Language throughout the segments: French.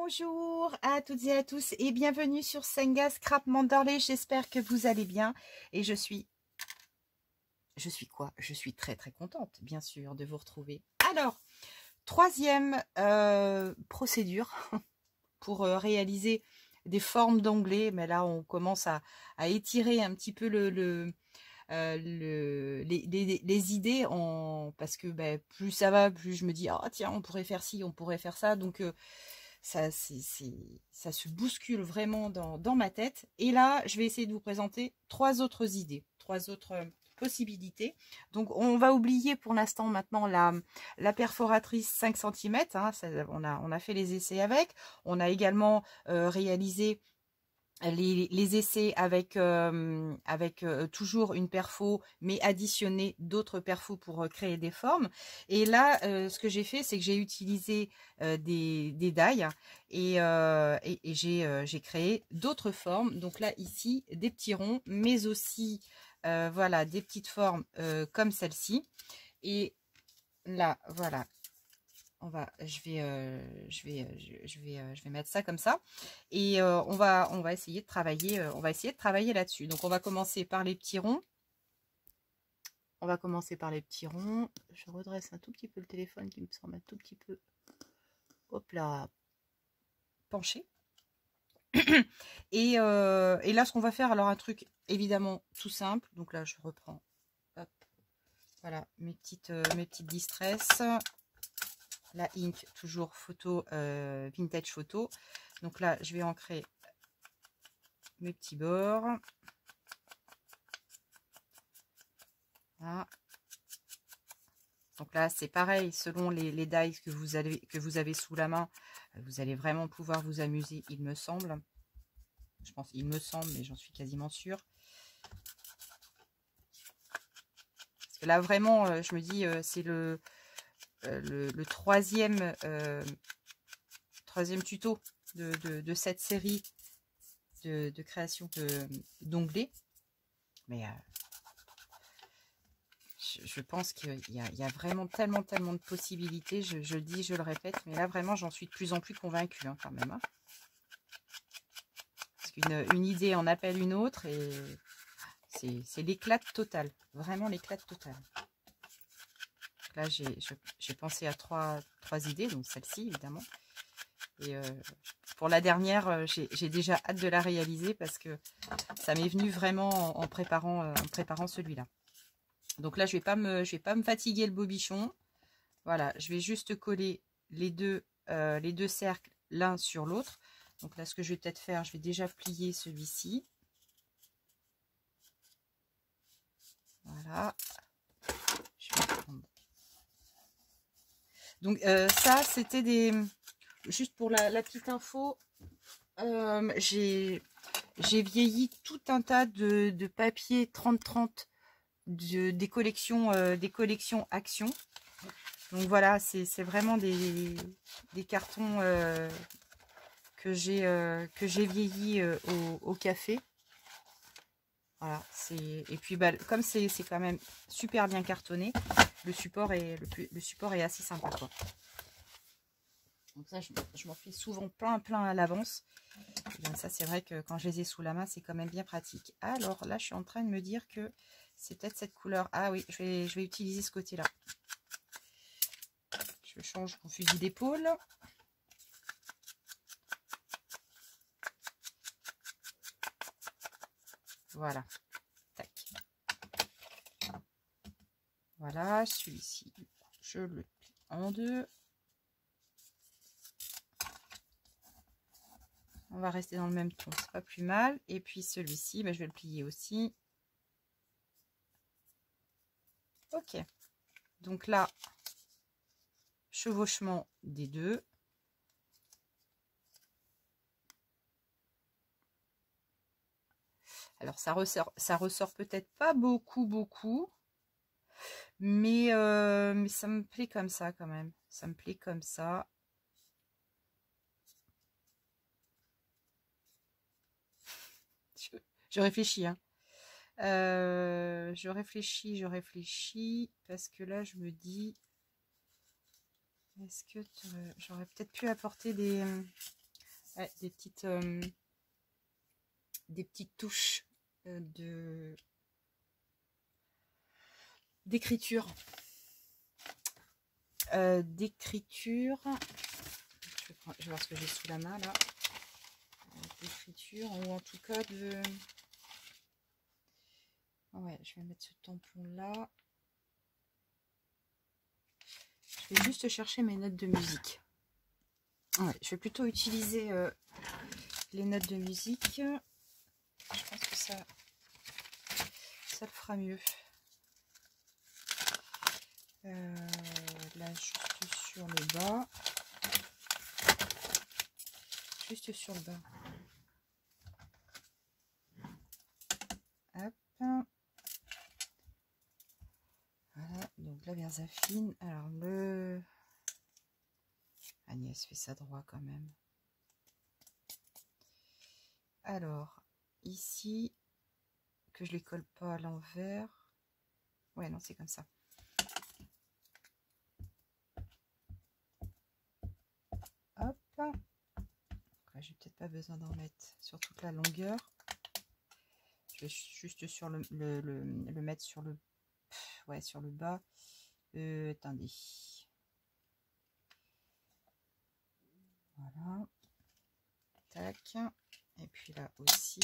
Bonjour à toutes et à tous et bienvenue sur Senga Scrap Mandarlé. J'espère que vous allez bien et je suis quoi? Je suis très très contente bien sûr de vous retrouver. Alors, troisième procédure pour réaliser des formes d'onglets, mais là on commence à étirer un petit peu les idées parce que plus ça va, plus je me dis ah tiens on pourrait faire ci, on pourrait faire ça, donc ça se bouscule vraiment dans ma tête. Et là je vais essayer de vous présenter trois autres idées, trois autres possibilités. Donc on va oublier pour l'instant maintenant la perforatrice 5 cm, hein, on a fait les essais avec. On a également réalisé les essais avec toujours une perfo, mais additionner d'autres perfos pour créer des formes. Et là, ce que j'ai fait, c'est que j'ai utilisé des die et j'ai créé d'autres formes. Donc là, ici, des petits ronds, mais aussi voilà, des petites formes comme celle-ci. Et là, voilà, je vais mettre ça comme ça et on va essayer de travailler là-dessus. Donc on va commencer par les petits ronds. Je redresse un tout petit peu le téléphone qui me semble un tout petit peu, hop là, penché. Et là ce qu'on va faire, alors un truc évidemment tout simple. Donc là je reprends, hop, voilà mes petites distress. La ink, toujours photo, vintage photo. Donc là, je vais ancrer mes petits bords. Voilà. Donc là, c'est pareil, selon les dies que vous avez sous la main, vous allez vraiment pouvoir vous amuser, il me semble. Je pense, il me semble, mais j'en suis quasiment sûre. Parce que là, vraiment, je me dis, c'est le troisième tuto de cette série de création d'onglets. Mais je pense qu'il y a vraiment tellement de possibilités. Je le dis, je le répète, mais là vraiment j'en suis de plus en plus convaincue quand même. Hein. Parce qu'une idée en appelle une autre et c'est l'éclat total. Vraiment l'éclat total. Là j'ai pensé à trois idées, donc celle-ci évidemment. Et pour la dernière, j'ai déjà hâte de la réaliser parce que ça m'est venu vraiment en préparant celui-là. Donc là, je vais pas me fatiguer le bobichon. Voilà, je vais juste coller les deux cercles l'un sur l'autre. Donc là, ce que je vais peut-être faire, je vais déjà plier celui-ci. Voilà. Je vais prendre. Donc ça, c'était juste pour la petite info. J'ai vieilli tout un tas de papier 30-30 des collections Action. Donc voilà, c'est vraiment des cartons que j'ai vieilli au café. Voilà, et puis comme c'est quand même super bien cartonné, le support est assez sympa quoi. Donc ça, je m'en fais souvent plein à l'avance. Ça, c'est vrai que quand je les ai sous la main, c'est quand même bien pratique. Alors là, je suis en train de me dire que c'est peut-être cette couleur. Ah oui, je vais utiliser ce côté-là. Je change mon fusil d'épaule. Voilà. Tac. Voilà, celui-ci, je le plie en deux. On va rester dans le même ton, c'est pas plus mal. Et puis celui-ci, je vais le plier aussi. Ok. Donc là, chevauchement des deux. Alors ça ressort peut-être pas beaucoup, mais ça me plaît comme ça quand même. Ça me plaît comme ça. Je réfléchis, hein. Je réfléchis parce que là je me dis, est-ce que j'aurais peut-être pu apporter des Ouais, des petites touches d'écriture. D'écriture. Je vais voir ce que j'ai sous la main là. D'écriture, ou en tout cas de... Ouais, je vais mettre ce tampon là. Je vais juste chercher mes notes de musique. Ouais, je vais plutôt utiliser les notes de musique. Je pense que ça le fera mieux. Là, juste sur le bas. Juste sur le bas. Hop. Voilà, donc la Versafine. Alors le... Agnès fait ça droit quand même. Alors, ici, que je les colle pas à l'envers. Ouais, non, c'est comme ça. Hop. Ouais, j'ai peut-être pas besoin d'en mettre sur toute la longueur. Je vais juste sur le mettre sur le... Ouais, sur le bas. Attendez. Voilà. Tac. Et puis là aussi.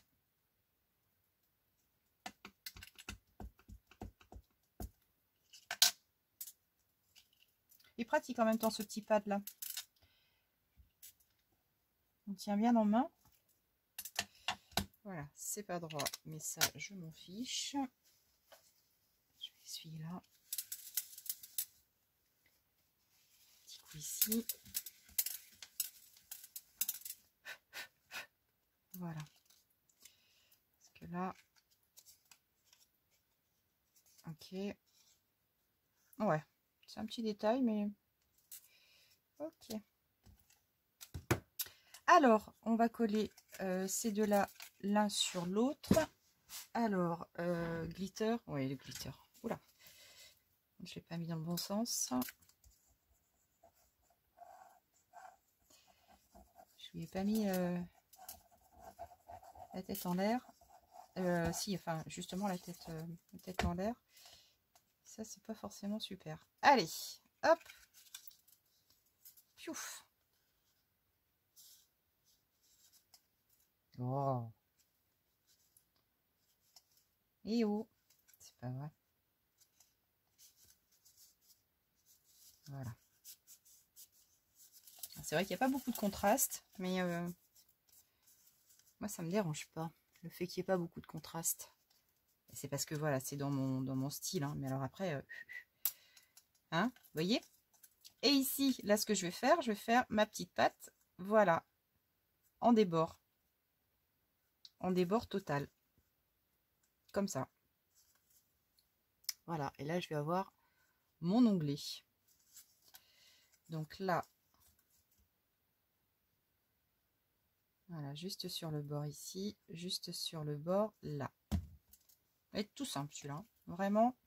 Il est pratique en même temps ce petit pad là. On tient bien en main. Voilà, c'est pas droit, mais ça, je m'en fiche. Je vais essuyer là. Petit coup ici. Voilà. Parce que là... Ok. Ouais, c'est un petit détail, mais... Ok. Alors, on va coller ces deux-là l'un sur l'autre. Alors, glitter. Oui, le glitter. Oula. Je ne l'ai pas mis dans le bon sens. Je lui ai pas mis la tête en l'air. Si, enfin, justement, la tête en l'air. Ça, c'est pas forcément super. Allez, hop. Piouf. Oh. Et oh. C'est pas vrai. Voilà. C'est vrai qu'il n'y a pas beaucoup de contraste, mais moi, ça me dérange pas. Le fait qu'il n'y ait pas beaucoup de contraste. C'est parce que voilà, c'est dans mon style. Hein. Mais alors après, hein, vous voyez? Et ici, là, ce que je vais faire ma petite patte. Voilà. En débord. En débord total. Comme ça. Voilà. Et là, je vais avoir mon onglet. Donc là, voilà, juste sur le bord ici, juste sur le bord là. Et tout simple celui-là. Vraiment.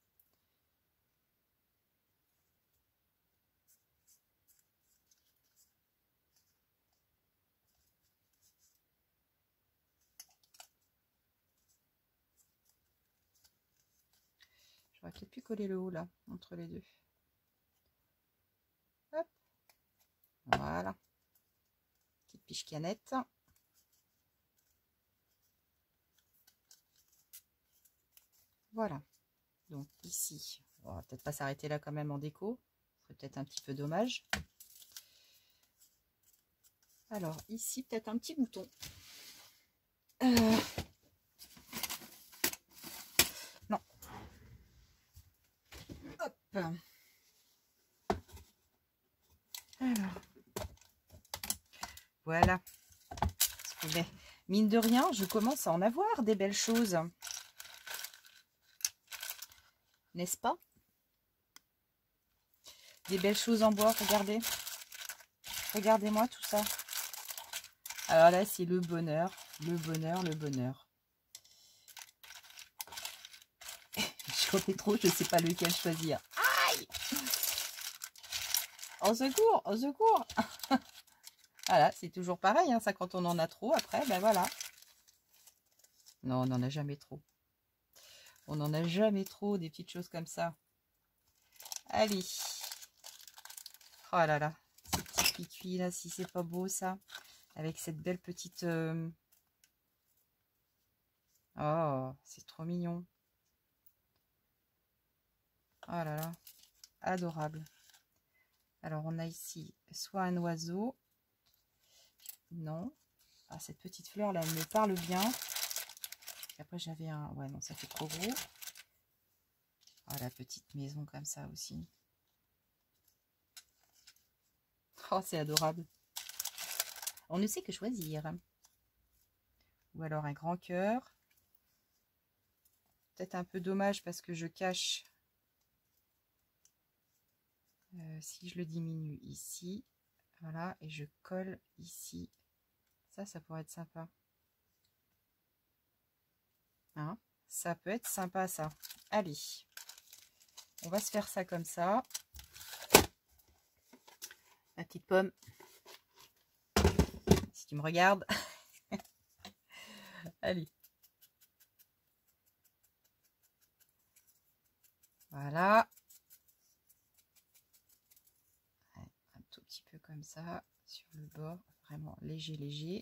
J'aurais peut-être pu coller le haut là, entre les deux. Hop. Voilà. Petite piche-canette. Voilà. Donc ici, on va peut-être pas s'arrêter là quand même en déco. Ce serait peut-être un petit peu dommage. Alors ici, peut-être un petit bouton. Non. Hop. Alors. Voilà. Parce que, ben, mine de rien, je commence à en avoir des belles choses. N'est-ce pas? Des belles choses en bois, regardez. Regardez-moi tout ça. Alors là, c'est le bonheur, le bonheur, le bonheur. J'en ai trop, je ne sais pas lequel choisir. Aïe! Au secours, au secours! Voilà, c'est toujours pareil, hein, ça quand on en a trop, après, ben voilà. Non, on n'en a jamais trop. On n'en a jamais trop, des petites choses comme ça. Allez. Oh là là, ces petits picuits là, si c'est pas beau ça. Avec cette belle petite... Oh, c'est trop mignon. Oh là là, adorable. Alors, on a ici soit un oiseau. Non. Ah, cette petite fleur là, elle me parle bien. Et après, j'avais un... Ouais, non, ça fait trop gros. Ah, la petite maison comme ça aussi. Oh, c'est adorable. On ne sait que choisir. Ou alors un grand cœur. Peut-être un peu dommage parce que je cache. Si je le diminue ici. Voilà. Et je colle ici. Ça pourrait être sympa. Hein, ça peut être sympa ça. Allez. On va se faire ça comme ça. La petite pomme. Si tu me regardes. Allez. Voilà. Un tout petit peu comme ça. Sur le bord. Vraiment léger, léger.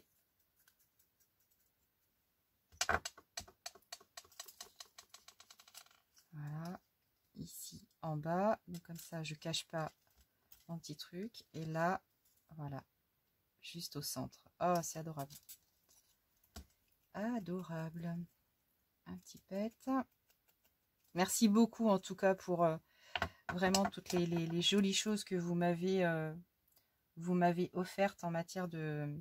Voilà. Ici en bas. Donc comme ça, je cache pas mon petit truc. Et là, voilà. Juste au centre. Oh, c'est adorable. Adorable. Un petit pet. Merci beaucoup en tout cas pour vraiment toutes les jolies choses que vous m'avez offertes en matière de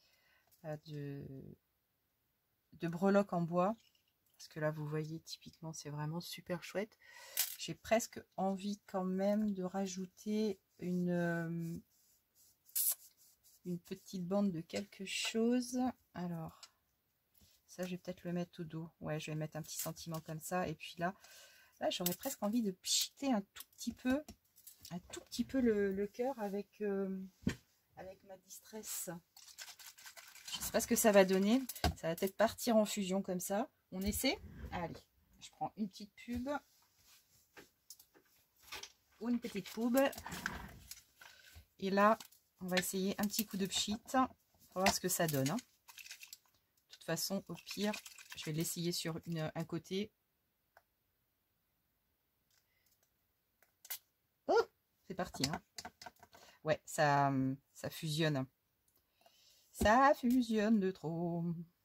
breloques en bois. Parce que là, vous voyez, typiquement, c'est vraiment super chouette. J'ai presque envie quand même de rajouter une petite bande de quelque chose. Alors, ça, je vais peut-être le mettre au dos. Ouais, je vais mettre un petit sentiment comme ça. Et puis là j'aurais presque envie de pchiter un tout petit peu le cœur avec ma distress. Je sais pas ce que ça va donner. Ça va peut-être partir en fusion comme ça. On essaie. Allez, je prends une petite pub. Ou une petite pub. Et là, on va essayer un petit coup de pchit. Pour voir ce que ça donne. Hein. De toute façon, au pire, je vais l'essayer sur un côté. Oh, c'est parti. Hein. Ouais, ça fusionne. Ça fusionne de trop.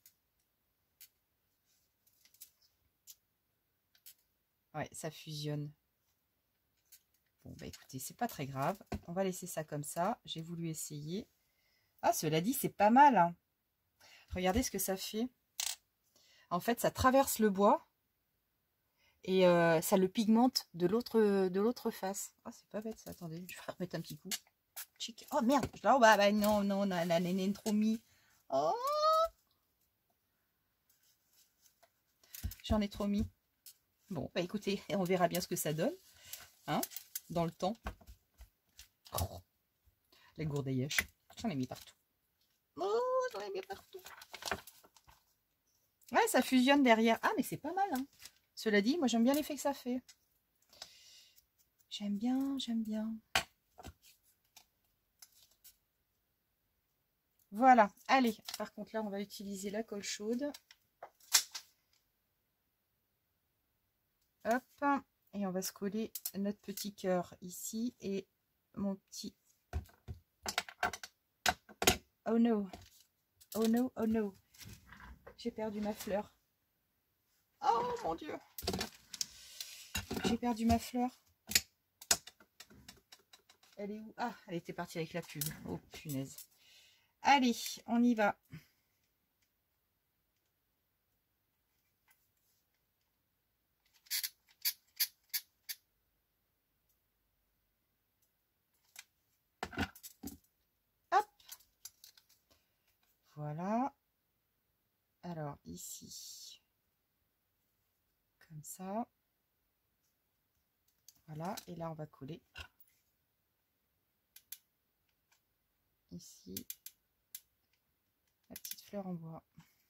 Ouais, ça fusionne. Bon, bah écoutez, c'est pas très grave. On va laisser ça comme ça. J'ai voulu essayer. Ah, cela dit, c'est pas mal. Hein. Regardez ce que ça fait. En fait, ça traverse le bois. Et ça le pigmente de l'autre face. Ah, c'est pas bête ça. Attendez, je vais remettre un petit coup. Chic. Oh merde. Oh, bah non, non, la nénène trop mis. Oh, j'en ai trop mis. Bon, bah écoutez, on verra bien ce que ça donne. Hein, dans le temps. Oh, la gourdaillèche. J'en ai mis partout. Oh, j'en ai mis partout. Ouais, ça fusionne derrière. Ah, mais c'est pas mal. Hein. Cela dit, moi j'aime bien l'effet que ça fait. J'aime bien, j'aime bien. Voilà. Allez, par contre là, on va utiliser la colle chaude. Hop. Et on va se coller notre petit cœur ici. Et mon petit... Oh no. Oh no, oh no. J'ai perdu ma fleur. Oh mon Dieu. J'ai perdu ma fleur. Elle est où? Ah, elle était partie avec la pub. Oh punaise. Allez, on y va. Hop. Voilà. Alors ici. Comme ça. Voilà. Et là, on va coller. Ici. la petite fleur en bois.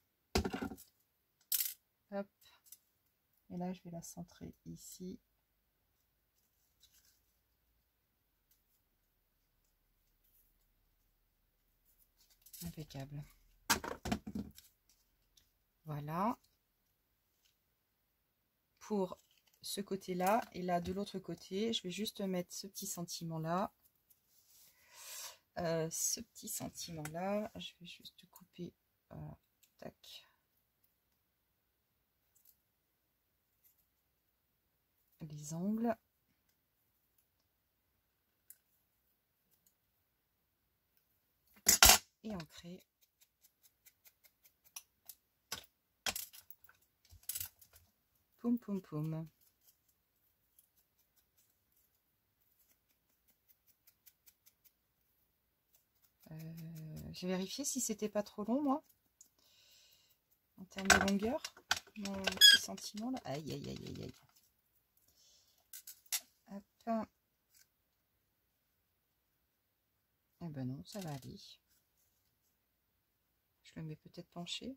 Hop. Et là, je vais la centrer ici. Impeccable. Voilà. Pour ce côté-là. Et là, de l'autre côté, je vais juste mettre ce petit sentiment-là. Ce petit sentiment-là, je vais juste couper. Tac. Les angles. Et ancrer. Poum poum poum. J'ai vérifié si c'était pas trop long, moi, en termes de longueur, mon petit sentiment là. Aïe aïe aïe aïe aïe. Hop. Eh ben non, ça va aller. Je le mets peut-être penché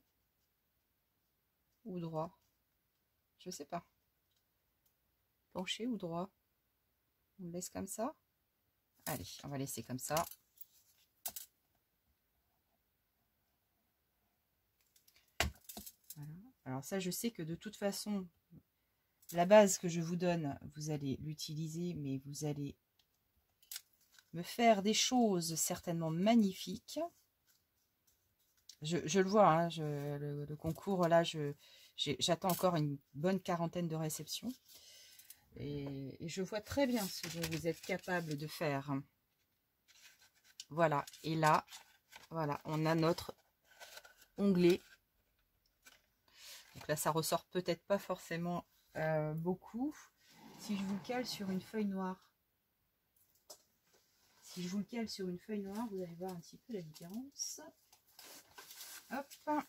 ou droit. Je sais pas. Penché ou droit. On le laisse comme ça. Allez, on va laisser comme ça. Voilà. Alors ça, je sais que de toute façon, la base que je vous donne, vous allez l'utiliser, mais vous allez me faire des choses certainement magnifiques. Je le vois, hein, le concours, là, j'attends encore une bonne quarantaine de réceptions. Et je vois très bien ce dont vous êtes capable de faire. Voilà, et là, voilà, on a notre onglet. Donc là, ça ressort peut-être pas forcément beaucoup. Si je vous le cale sur une feuille noire, si je vous le cale sur une feuille noire, vous allez voir un petit peu la différence. Hop.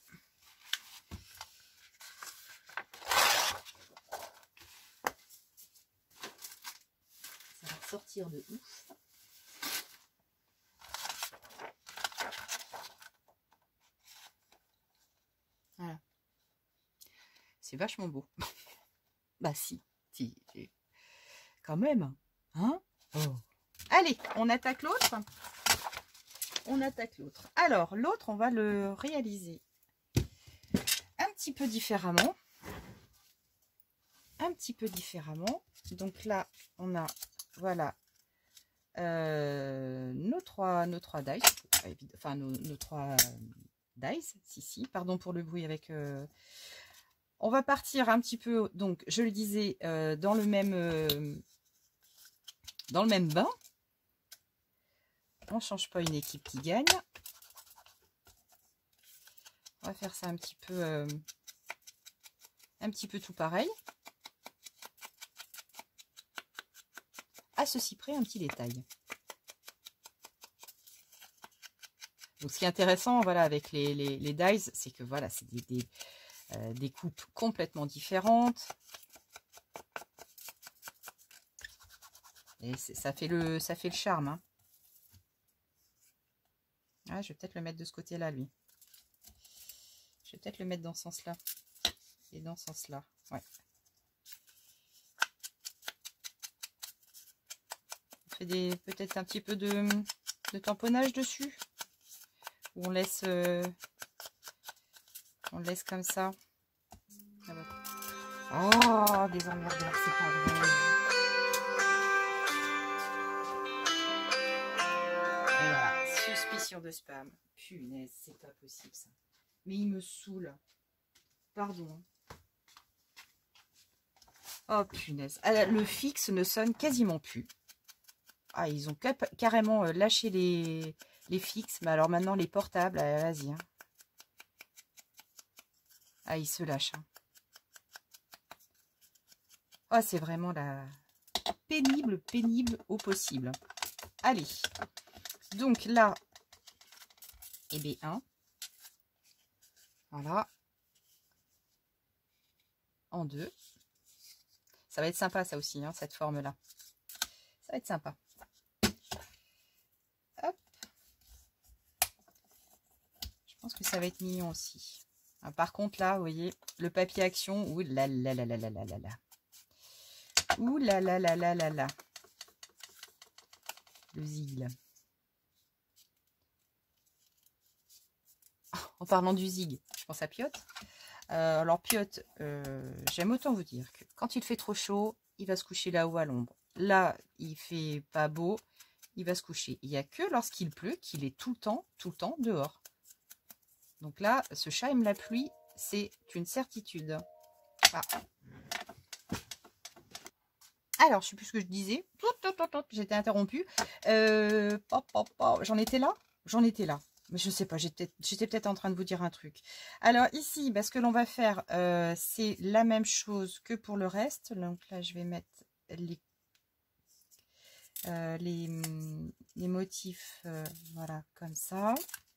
Ça va sortir de ouf. Voilà. C'est vachement beau. Bah si, quand même. Hein? Oh. Allez, on attaque l'autre. On attaque l'autre. Alors, l'autre, on va le réaliser un petit peu différemment. Un petit peu différemment. Donc là, on a, voilà, nos trois dice. Enfin, nos trois dice. Si, pardon pour le bruit avec... On va partir un petit peu, donc, je le disais, dans le même bain. On ne change pas une équipe qui gagne. On va faire ça un petit peu tout pareil. À ceci près, un petit détail. Donc, ce qui est intéressant, voilà, avec les dies, c'est que voilà, c'est des coupes complètement différentes. Et ça fait le charme. Hein. Ah, je vais peut-être le mettre de ce côté-là, lui. Je vais peut-être le mettre dans ce sens-là. Et dans ce sens-là. Ouais. On fait peut-être un petit peu de tamponnage dessus. Ou on laisse comme ça. Oh, des emmerdeurs, c'est pas vrai. Et voilà, suspicion de spam. Punaise, c'est pas possible ça. Mais il me saoule. Pardon. Oh punaise. Ah, le fixe ne sonne quasiment plus. Ah, ils ont carrément lâché les fixes. Mais alors maintenant, les portables, vas-y. Hein. Ah, ils se lâchent. Hein. Oh, c'est vraiment la pénible au possible. Allez. Donc là, et B1. Voilà. En 2. Ça va être sympa, ça aussi, hein, cette forme-là. Ça va être sympa. Hop. Je Je pense que ça va être mignon aussi. Ah, par contre, là, vous voyez, le papier action, ouh là là là là là là là là. Ouh là là là là là là. Le zig. En parlant du zig, je pense à Piotte. Alors Piotte, j'aime autant vous dire que quand il fait trop chaud, il va se coucher là-haut à l'ombre. Là, il fait pas beau, il va se coucher. Il n'y a que lorsqu'il pleut qu'il est tout le temps dehors. Donc là, ce chat aime la pluie, c'est une certitude. Ah. Alors, je ne sais plus ce que je disais. J'étais interrompue. J'en étais là. Mais je ne sais pas, j'étais peut-être en train de vous dire un truc. Alors ici, ce que l'on va faire, c'est la même chose que pour le reste. Donc là, je vais mettre les motifs, voilà, comme ça.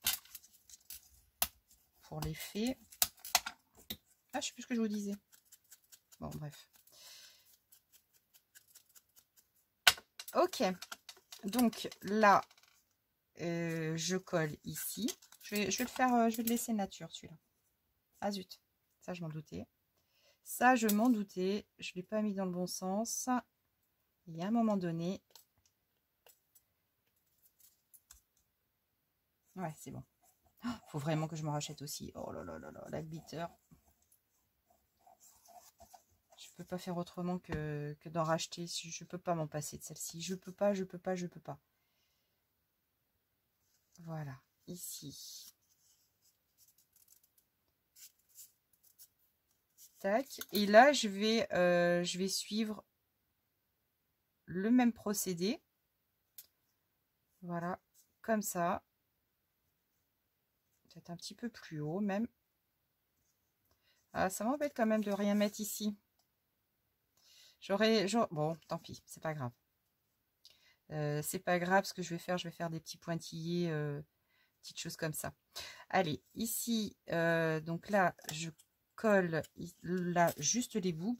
Pour l'effet. Ah, je ne sais plus ce que je vous disais. Bon, bref. Ok. Donc là, je colle ici. Je vais le faire, je vais le laisser nature celui-là. Ah zut, ça je m'en doutais. Ça je m'en doutais. Je ne l'ai pas mis dans le bon sens. Il y a un moment donné. Ouais, c'est bon. Faut vraiment que je me rachète aussi. Oh là là là là, la glitter. Je peux pas faire autrement que d'en racheter. Je peux pas m'en passer de celle-ci. Je peux pas. Voilà, ici. Tac. Et là, je vais suivre le même procédé. Voilà, comme ça. Peut-être un petit peu plus haut même. Ah, ça m'embête quand même de rien mettre ici. Bon, tant pis, c'est pas grave. C'est pas grave, ce que je vais faire des petits pointillés, petites choses comme ça. Allez, ici, donc là, je colle là juste les bouts.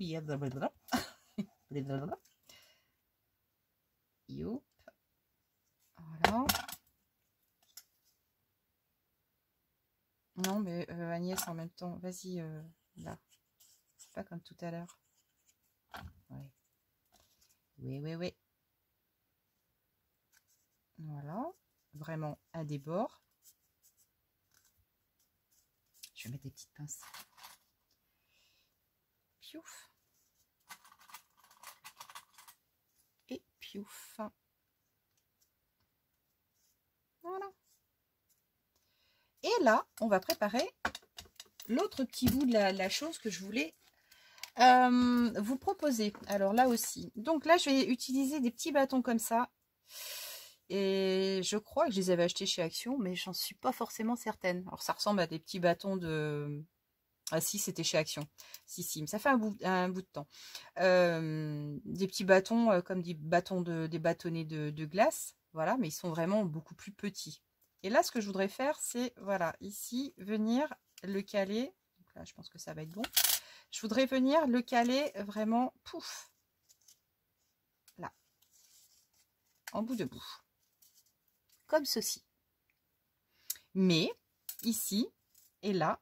Youp. Voilà. Non, mais Agnès, en même temps, vas-y, là. C'est pas comme tout à l'heure. Ouais. Oui. Voilà. Vraiment à des bords. Je vais mettre des petites pinces. Piouf. Et piouf. Voilà. Et là, on va préparer l'autre petit bout de la chose que je voulais vous proposer. Alors là aussi. Donc là, je vais utiliser des petits bâtons comme ça. Et je crois que je les avais achetés chez Action, mais j'en suis pas forcément certaine. Alors ça ressemble à des petits bâtons de... Ah si, c'était chez Action. Si, mais ça fait un bout de temps. Des petits bâtons comme des bâtonnets de glace. Voilà, mais ils sont vraiment beaucoup plus petits. Et là, ce que je voudrais faire, c'est, voilà, ici, venir le caler. Donc là, je pense que ça va être bon. Je voudrais venir le caler vraiment, pouf, là, en bout de bout. Comme ceci. Mais, ici et là,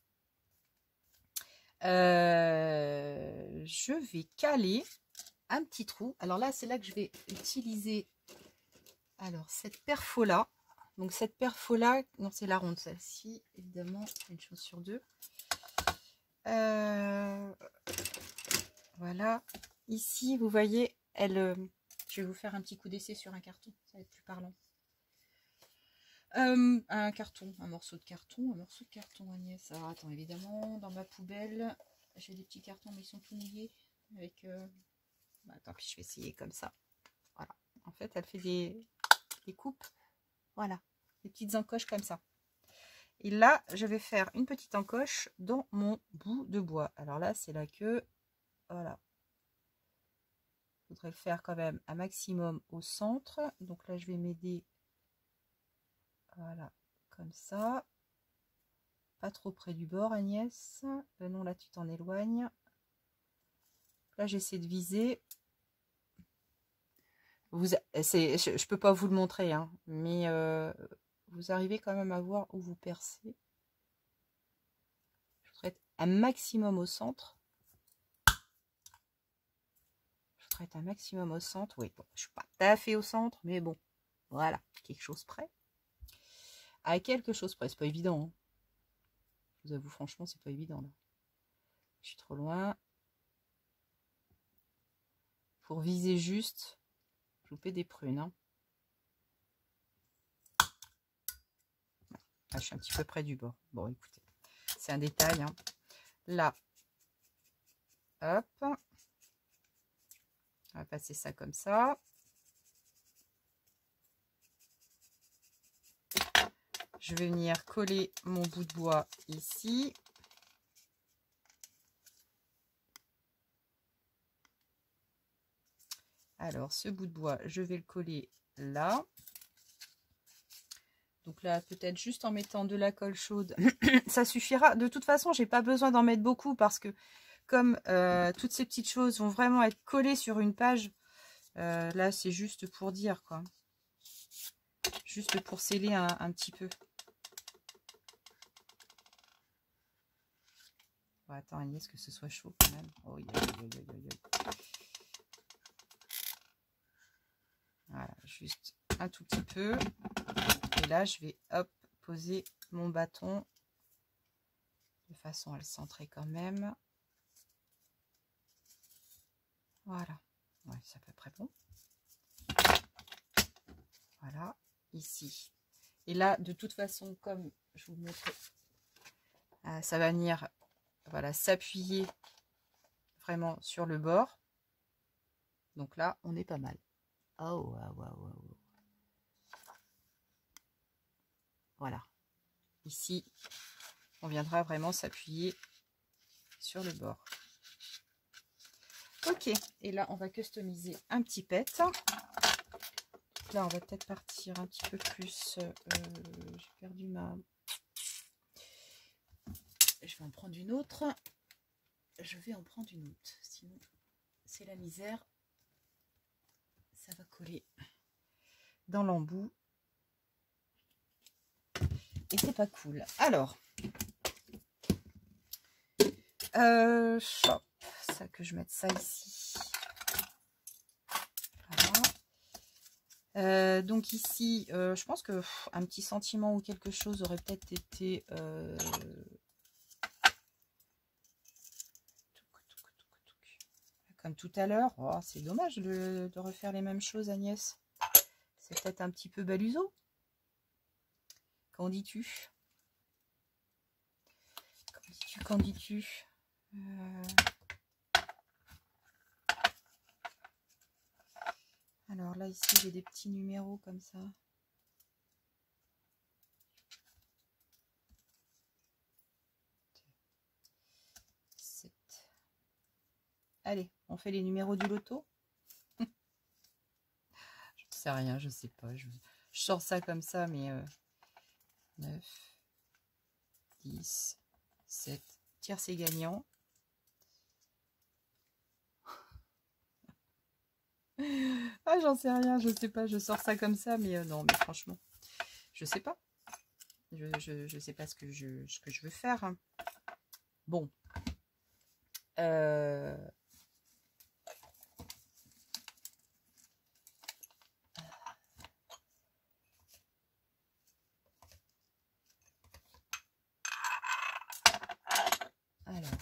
je vais caler un petit trou. Alors là, c'est là que je vais utiliser cette perfo là. Donc cette perfo là, non, c'est la ronde, celle-ci, évidemment, une chose sur deux. Voilà. Ici, vous voyez, je vais vous faire un petit coup d'essai sur un carton, ça va être plus parlant. Un carton, un morceau de carton, Agnès. Alors attends, évidemment, dans ma poubelle, j'ai des petits cartons, mais ils sont tout mouillés. Avec, tant pis, je vais essayer comme ça. Voilà. En fait, elle fait des coupes. Voilà. Des petites encoches comme ça. Et là, je vais faire une petite encoche dans mon bout de bois. Alors là, c'est la queue. Voilà. Il faudrait le faire quand même un maximum au centre. Donc là, je vais m'aider. Voilà, comme ça. Pas trop près du bord, Agnès. Non, là, tu t'en éloignes. Là, j'essaie de viser. Je peux pas vous le montrer, hein, mais vous arrivez quand même à voir où vous percez. voudrais être un maximum au centre. Je voudrais être un maximum au centre. Oui, bon, je ne suis pas tout à fait au centre, mais bon, voilà, quelque chose près. À quelque chose près, c'est pas évident. Hein. Je vous avoue, franchement, c'est pas évident là. Je suis trop loin. Pour viser juste, je vous fais des prunes. Hein. Ah, je suis un petit peu près du bord. Bon, écoutez, c'est un détail. Hein. Là, hop. On va passer ça comme ça. Je vais venir coller mon bout de bois ici. Alors, ce bout de bois, je vais le coller là. Donc là, peut-être juste en mettant de la colle chaude, ça suffira. De toute façon, j'ai pas besoin d'en mettre beaucoup parce que comme toutes ces petites choses vont vraiment être collées sur une page, là, c'est juste pour dire, quoi. Juste pour sceller un petit peu. Bon, attends, Agnès, que ce soit chaud quand même. Oh, voilà, juste un tout petit peu. Et là, je vais, hop, poser mon bâton de façon à le centrer quand même. Voilà. Ouais, c'est à peu près bon. Voilà, ici. Et là, de toute façon, comme je vous montre, ça va venir, voilà, s'appuyer vraiment sur le bord. Donc là, on est pas mal. Oh, wow, wow, wow. Voilà. Ici, on viendra vraiment s'appuyer sur le bord. Ok, et là, on va customiser un petit pet. Là, on va peut-être partir un petit peu plus. J'ai perdu ma... Je vais en prendre une autre. Sinon, c'est la misère. Ça va coller dans l'embout. Et c'est pas cool. Alors, ça que je mette ça ici. Voilà. Donc ici, je pense que un petit sentiment ou quelque chose aurait peut-être été comme tout à l'heure. Oh, c'est dommage de refaire les mêmes choses, Agnès. C'est peut-être un petit peu baluseau. Qu'en dis-tu? Qu'en dis-tu? Alors là, ici, j'ai des petits numéros comme ça. Allez, on fait les numéros du loto. Je ne sais rien, je sais pas. Je sors ça comme ça, mais 9, 10, 7. Tiercé gagnant. Ah, j'en sais rien, je sais pas. Je sors ça comme ça, mais non, mais franchement, je sais pas. Je sais pas ce que je veux faire. Hein. Bon. Alors,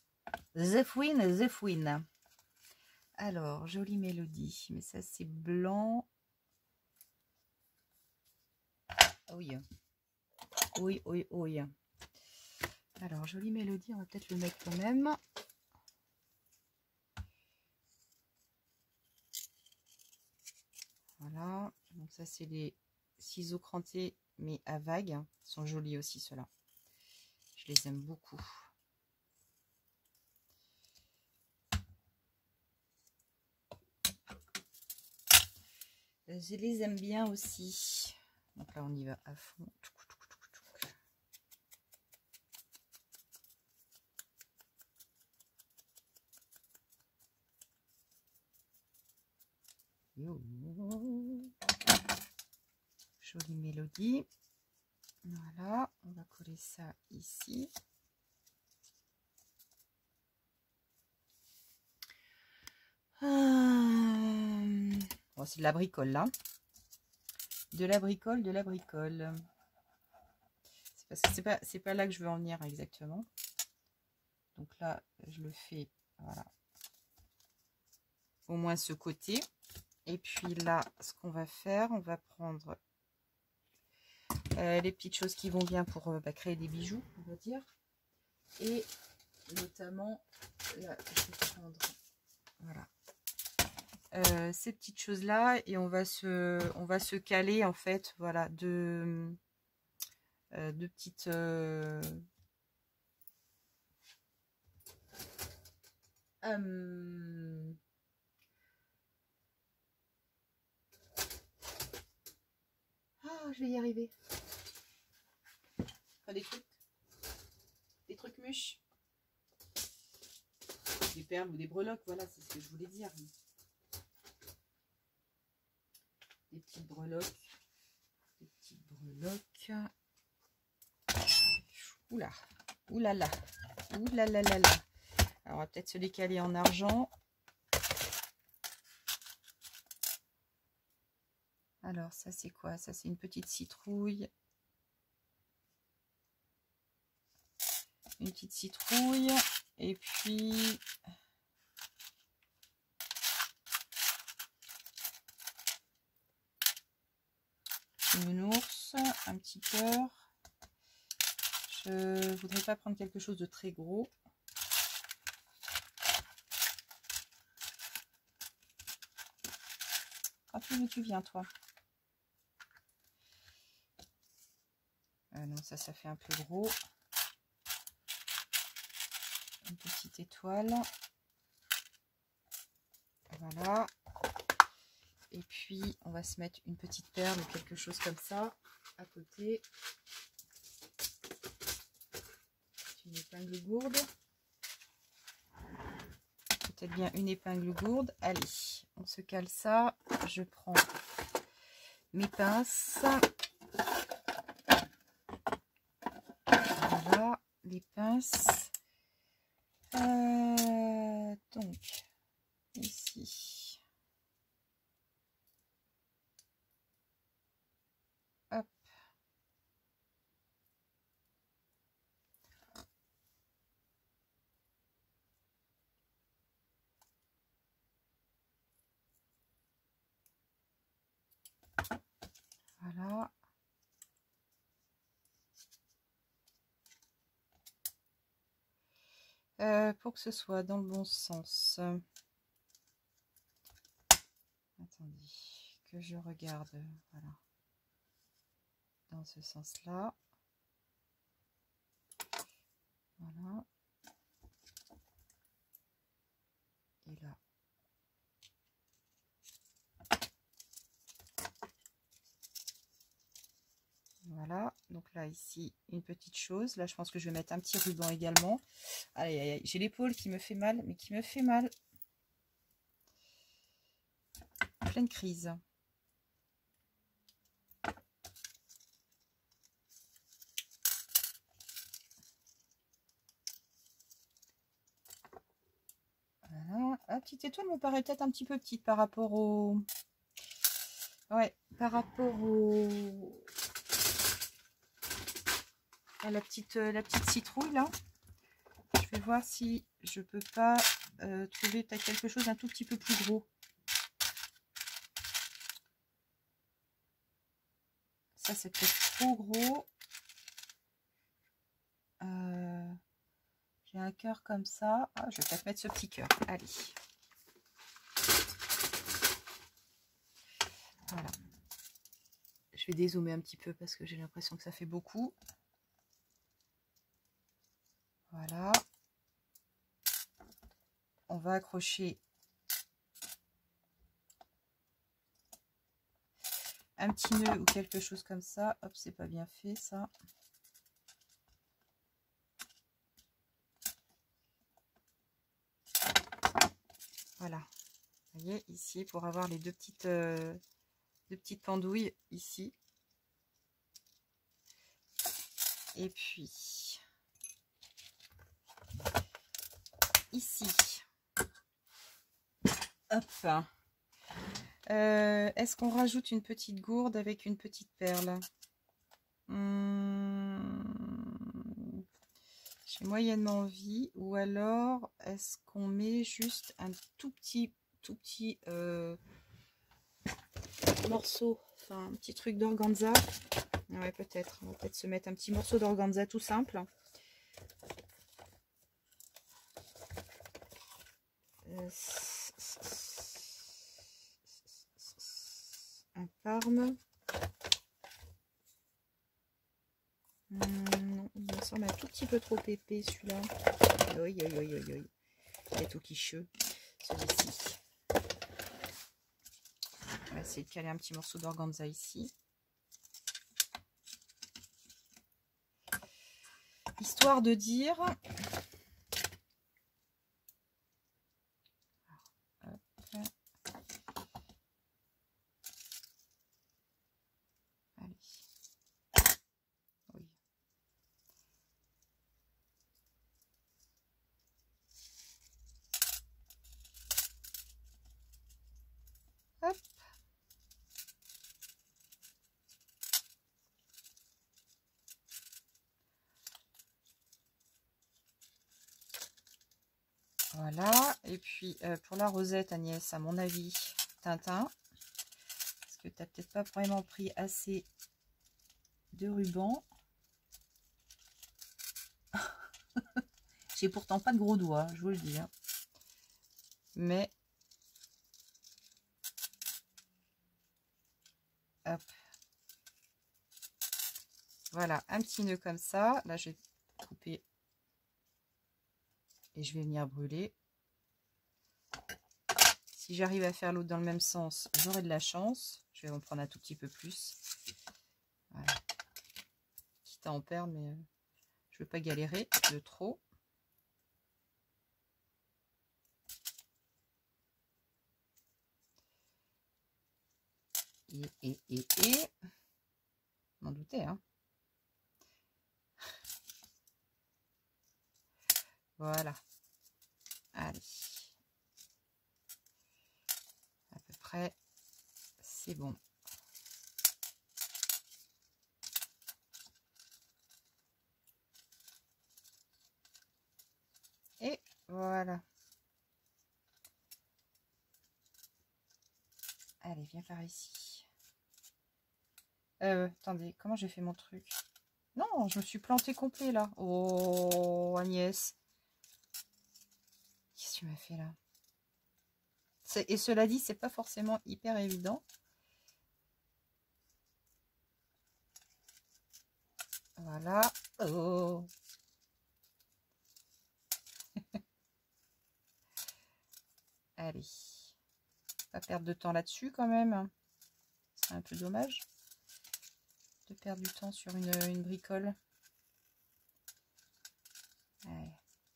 Zephyr. Alors, jolie mélodie, mais ça c'est blanc. Oui. Oui, oui, oui. Alors, jolie mélodie, on va peut-être le mettre quand même. Voilà, donc ça c'est les ciseaux crantés, mais à vagues. Ils sont jolis aussi ceux-là. Je les aime beaucoup. Je les aime bien aussi. Donc là, on y va à fond. Jolie mélodie. Voilà, on va coller ça ici. c'est de la bricole là. De la bricole, de la bricole. C'est parce que c'est pas là que je veux en venir exactement. Donc là, je le fais, voilà. Au moins ce côté. Et puis là, ce qu'on va faire, on va prendre les petites choses qui vont bien pour créer des bijoux, on va dire. Et notamment, là, je vais prendre, voilà. Ces petites choses là et on va se caler en fait, voilà, de petites je vais y arriver. Enfin, des trucs mûches, des perles ou des breloques, voilà, c'est ce que je voulais dire. Des petites breloques, Oula, oulala, oulala. Alors on va peut-être se décaler en argent. Alors ça c'est quoi? Ça c'est une petite citrouille. Une petite citrouille. Et puis une ours, un petit cœur. Je voudrais pas prendre quelque chose de très gros. Ah, plus tu viens toi. Non, ça fait un peu gros. Une petite étoile. Voilà. Et puis, on va se mettre une petite perle ou quelque chose comme ça à côté. Une épingle gourde. Peut-être bien une épingle gourde. Allez, on se cale ça. Je prends mes pinces. Voilà, les pinces. Donc, ici. Hop. Voilà. Pour que ce soit dans le bon sens. Attendez, que je regarde. Voilà. Dans ce sens-là. Voilà. Et là. Voilà, donc là ici une petite chose. Là je pense que je vais mettre un petit ruban également. Allez, allez, j'ai l'épaule qui me fait mal, mais qui me fait mal. Pleine crise. Voilà, la petite étoile me paraît peut-être un petit peu petite par rapport au... Ouais, par rapport au... à la petite citrouille là. Je vais voir si je peux pas trouver peut-être quelque chose d'un tout petit peu plus gros. Ça c'est peut-être trop gros. J'ai un cœur comme ça. Ah, je vais peut-être mettre ce petit cœur. Allez. Voilà. Je vais dézoomer un petit peu parce que j'ai l'impression que ça fait beaucoup. Voilà. On va accrocher un petit nœud ou quelque chose comme ça. Hop, c'est pas bien fait ça. Voilà. Vous voyez, ici, pour avoir les deux petites pendouilles ici. Et puis, ici. Hop. Est-ce qu'on rajoute une petite gourde avec une petite perle? J'ai moyennement envie. Ou alors, est-ce qu'on met juste un tout petit morceau, enfin un petit truc d'organza? Ouais, peut-être. On va peut-être se mettre un petit morceau d'organza tout simple. Un parme. Non, il me semble un tout petit peu trop épais celui-là. Oui, oui, oui, oui, oui. Il est tout quicheux, celui-ci. On va essayer de caler un petit morceau d'organza ici. Histoire de dire... Allez. Oui. Hop. Voilà. Et puis, pour la rosette, Agnès, à mon avis, Tintin. Parce que tu n'as peut-être pas vraiment pris assez de ruban. J'ai pourtant pas de gros doigts, je vous le dis. Hein. Mais... Hop. Voilà, un petit nœud comme ça. Là, je vais couper et je vais venir brûler. Si j'arrive à faire l'autre dans le même sens, j'aurai de la chance. Je vais en prendre un tout petit peu plus. Voilà. Quitte à en perdre, mais je ne veux pas galérer de trop. Et... m'en doutais, hein. Voilà. Allez. À peu près, c'est bon. Et voilà. Allez, viens par ici. Attendez, comment j'ai fait mon truc? Non, je me suis plantée complet là. Oh, Agnès. Qu'est-ce que tu m'as fait là? Et cela dit, c'est pas forcément hyper évident. Voilà. Oh. Allez. Pas perdre de temps là-dessus quand même. C'est un peu dommage de perdre du temps sur une bricole. Allez.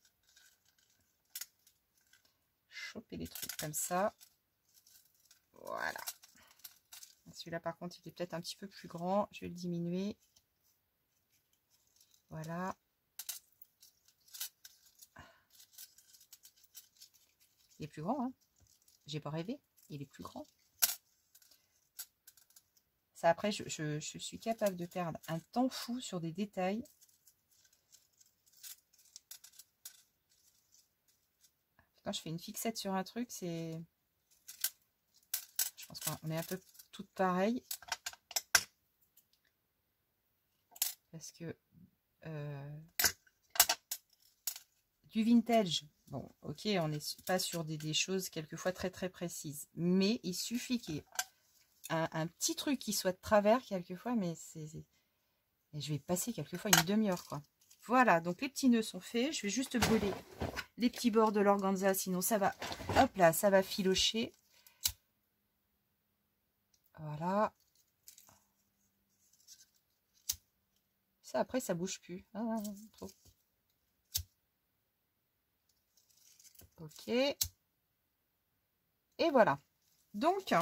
Choper les trucs comme ça. Voilà. Celui-là, par contre, il est peut-être un petit peu plus grand. Je vais le diminuer. Voilà. Il est plus grand, hein. J'ai pas rêvé. Il est plus grand. Ça, après, je suis capable de perdre un temps fou sur des détails. Quand je fais une fixette sur un truc, c'est... Je pense qu'on est un peu toutes pareilles. Parce que... du vintage, bon, ok, on n'est pas sur des choses quelquefois très très précises. Mais il suffit qu'il y ait un petit truc qui soit de travers quelquefois, mais c'est... Et je vais passer quelquefois une demi-heure, quoi. Voilà, donc les petits nœuds sont faits. Je vais juste brûler les petits bords de l'organza, sinon ça va, hop là, ça va filocher. Voilà. Ça, après, ça bouge plus. Ah, trop. Ok. Et voilà. Donc,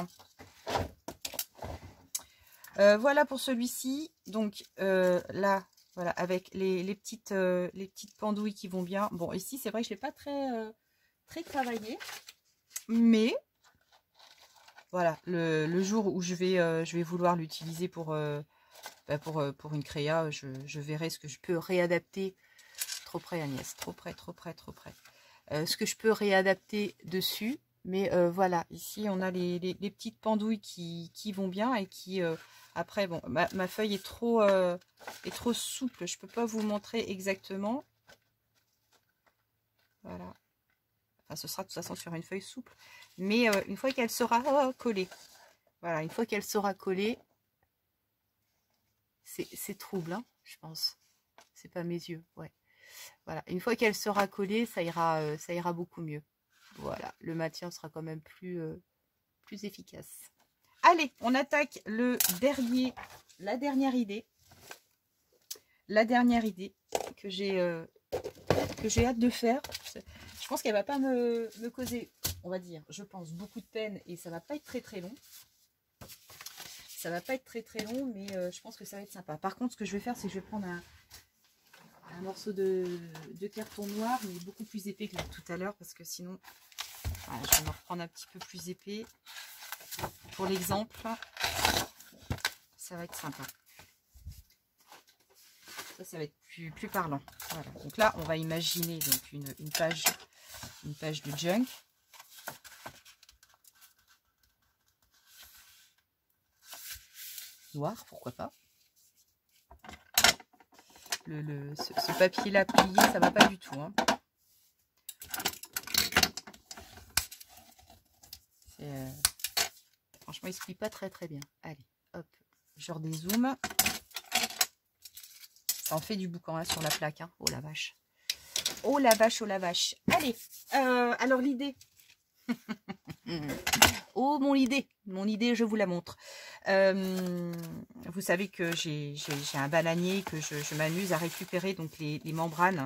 voilà pour celui-ci. Donc, là, voilà, avec les petites pendouilles qui vont bien. Bon, ici, c'est vrai que je ne l'ai pas très travaillé. Mais Voilà, le jour où je vais vouloir l'utiliser pour une créa, je verrai ce que je peux réadapter. Trop près, Agnès, trop près, trop près, trop près. Ce que je peux réadapter dessus. Mais voilà, ici, on a les petites pendouilles qui vont bien et qui... après, bon, ma feuille est trop souple. Je peux pas vous montrer exactement. Voilà. Enfin, ce sera de toute façon sur une feuille souple. Mais une fois qu'elle sera collée. Voilà, une fois qu'elle sera collée, c'est trouble, hein, je pense. C'est pas mes yeux, ouais. Voilà, une fois qu'elle sera collée, ça ira beaucoup mieux. Voilà, le maintien sera quand même plus efficace. Allez, on attaque la dernière idée. La dernière idée que j'ai hâte de faire. Je pense qu'elle va pas me causer, on va dire, je pense, beaucoup de peine et ça va pas être très très long. Ça va pas être très très long, mais je pense que ça va être sympa. Par contre, ce que je vais faire, c'est que je vais prendre un morceau de carton noir, mais beaucoup plus épais que tout à l'heure, parce que sinon, voilà, je vais en reprendre un petit peu plus épais. Pour l'exemple, ça va être sympa. Ça va être plus parlant. Voilà. Donc là, on va imaginer donc une page de junk. Noir, pourquoi pas. Ce papier-là plié, ça va pas du tout. Hein. Franchement, il se plie pas très très bien. Allez, hop, je redézoome. Ça en fait du boucan hein, sur la plaque. Hein. Oh la vache. Oh la vache, oh la vache. Allez, alors l'idée. Oh mon idée, je vous la montre. Vous savez que j'ai un bananier que je m'amuse à récupérer donc les membranes.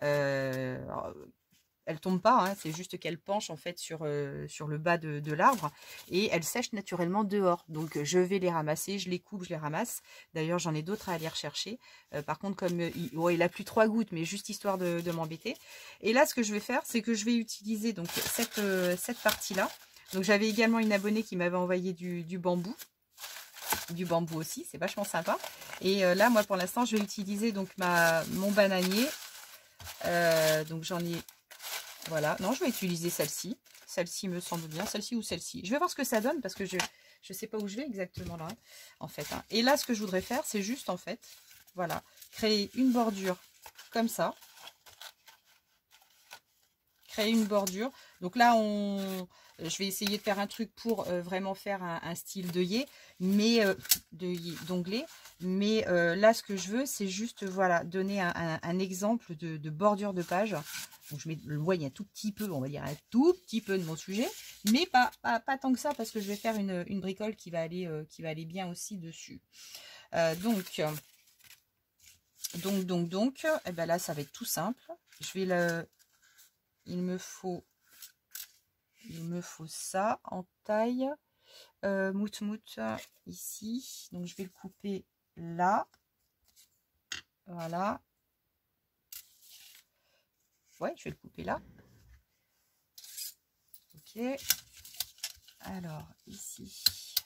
Elles tombent pas, hein, c'est juste qu'elles penchent en fait sur le bas de l'arbre et elles sèchent naturellement dehors. Donc je vais les ramasser, je les coupe, je les ramasse. D'ailleurs j'en ai d'autres à aller rechercher. Par contre comme il a plus 3 gouttes, mais juste histoire de m'embêter. Et là ce que je vais faire, c'est que je vais utiliser donc cette partie-là. Donc j'avais également une abonnée qui m'avait envoyé du bambou. Du bambou aussi, c'est vachement sympa. Et là moi pour l'instant je vais utiliser donc mon bananier. Donc j'en ai... Voilà, non, je vais utiliser celle-ci. Celle-ci me semble bien, celle-ci ou celle-ci. Je vais voir ce que ça donne parce que je ne sais pas où je vais exactement là, en fait. Hein. Et là, ce que je voudrais faire, c'est juste, en fait, voilà, créer une bordure comme ça. Créer une bordure. Donc là, je vais essayer de faire un truc pour vraiment faire un style d'œillet, mais d'onglet. Mais là, ce que je veux, c'est juste, voilà, donner un exemple de bordure de page. Donc, je m'éloigne un tout petit peu, on va dire un tout petit peu de mon sujet, mais pas tant que ça, parce que je vais faire une bricole qui va aller bien aussi dessus. Donc, et ben là, ça va être tout simple. Je vais il me faut ça en taille mout ici. Donc, je vais le couper là. Voilà. Ouais, je vais le couper là. Ok. Alors, ici.